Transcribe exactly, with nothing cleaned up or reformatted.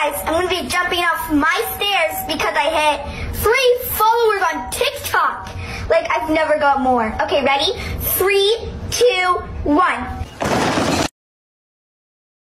guys, I'm going to be jumping off my stairs because I hit three followers on TikTok. Like, I've never got more. Okay, ready? Three, two, one.